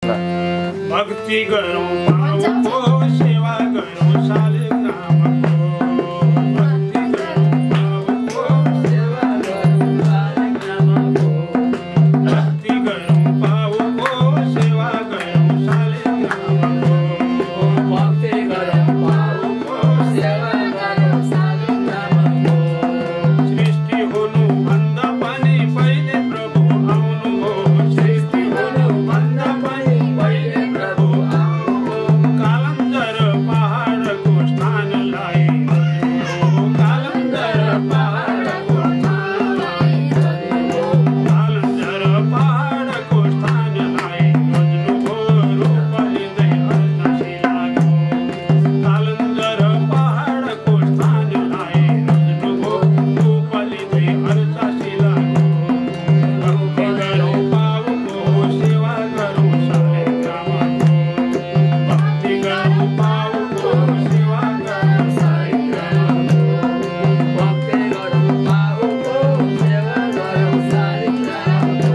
ल भक्ति गरौँ पाउको सेवा गरौँ शालिग्रामको भक्ति गरौँ पाउको सेवा गरौँ शालिग्रामको भक्ति गरौँ पाउको सेवा गरौँ शालिग्रामको भक्ति गरौँ पाउको सेवा गरौँ शालिग्रामको सृष्टि हुनु भन्दा पनि पहिले प्रभु आउनु हो सृष्टि हुनु भन्दा पनि पहिले प्रभु आउनु हो कालन्जर पहाडको स्थानलाई कालन्जर पहाडको स्थानलाई कालन्जर पहाडको स्थानलाई खोज्नु हो रूप लिँदै अर्कासी लाग्यो कालन्जर पहाडको स्थानलाई खोज्नु हो रूप लिँदै अर्कासी लाग्यो भक्ति गरौँ पाउको सेवा गरौँ शालिग्रामको भक्ति गरौँ पाउको सेवा गरौँ शालिग्रामको भक्ति गरौँ पाउको सेवा गरौँ शालिग्रामको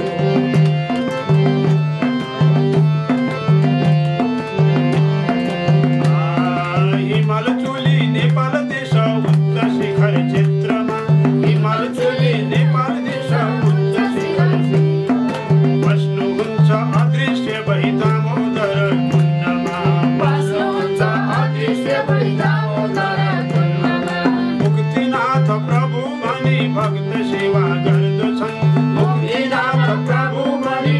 हिमाल चुली नेपाल देश उच्च शिखर क्षेत्रमा हिमाल चुली नेपाल देश उच्च शिखर बस्नुहुन्छ अदृश्य भई दामोदर कुण्डमा बस्नुहुन्छ अदृश्य भई दामोदर कुण्डमा मुक्तिनाथ प्रभु भनी भक्त सेवा गर्दछन् मुक्तिनाथ प्रभु भनी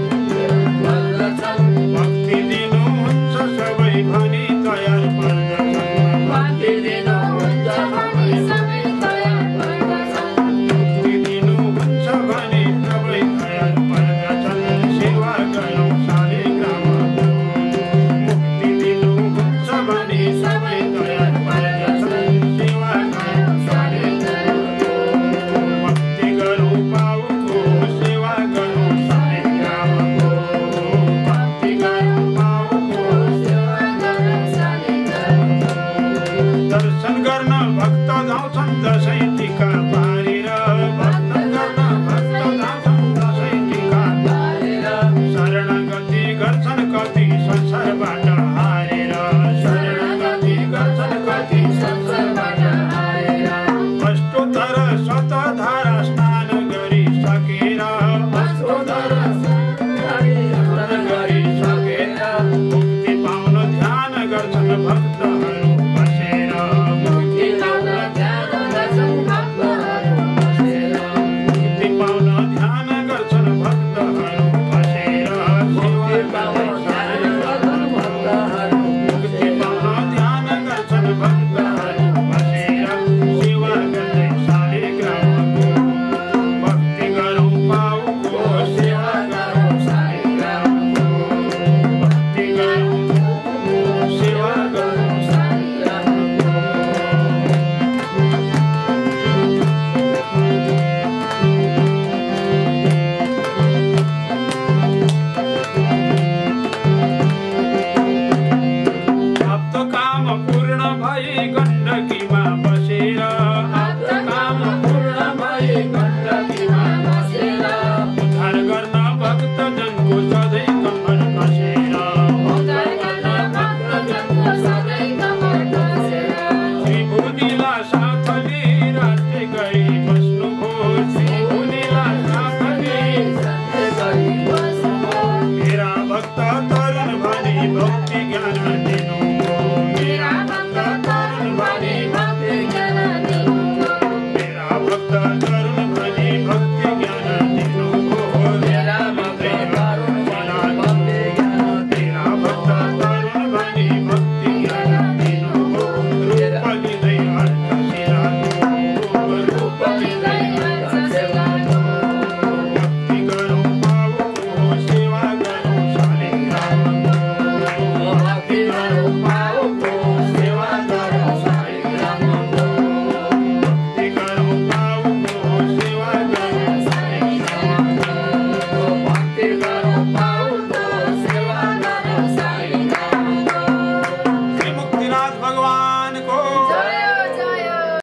गर्दछन् भक्ति दिनुहुन्छ सबै भनी तयार पर्दछन् भक्ति दिनुहुन्छ भनी सबै तयार पर्दछन् मुक्ति दिनुहुन्छ भनी सबै तयार पर्दछन् सेवा गरौँ शालिग्रामको मुक्ति दिनुहुन्छ भनी सबै तयार पर्दछन् सेवा गरौँ शालिग्रामको भक्ति गरौँ पाउको सेवा गरौँ शालिग्रामको भक्ति गरौँ पाउको सेवा गरौँ शालिग्रामको दर्शन गर्न भक्त धाउँछन् दसैँ टीका पारेर दर्शन गर्न भक्त धाउँछन् दसैँ टीका पारेर शरणागति गर्छन् कति संसारबाट हारेर शरणागति गर्छन् कति संसारबाट हारेर अष्टोत्तर शतधारा स्नान गरिसकेर अष्टोत्तर स्नान गरिसकेर मुक्ति पाउन ध्यान गर्छन् भक्तहरू बसेर मुक्ति पाउन ध्यान गर्छन् भक्तहरू बसेर मुक्ति पाउन ध्यान गर्छन् भक्तहरू बसेर मुक्ति पाउन ध्यान गर्छन् भक्तहरू मुक्ति पाउन ध्यान गर्छन् भक्तहरू बसेर सेवा गर्दै शालिग्रामको भक्ति गरौँ पाउको सेवा गरौँ शालिग्रामको भक्ति गरौँ सेवा गरौँ शालिग्रामको आप्त काम पूर्ण भई गण्डकीमा बसेर आप्त काम पूर्ण भई गण्डकीमा बसेर उद्धार गर्न भक्तजनको सधैँ कम्मर कसेर उद्धार गर्न भक्तजनको सधैँ कम्मर कसेर श्रीभुनीला साथले राज्य गरी बस्नुभयो श्रीभुनीला साथले राज्य गरी बस्नुभयो मेरा भक्त तरुण भनी भक्ति ज्ञान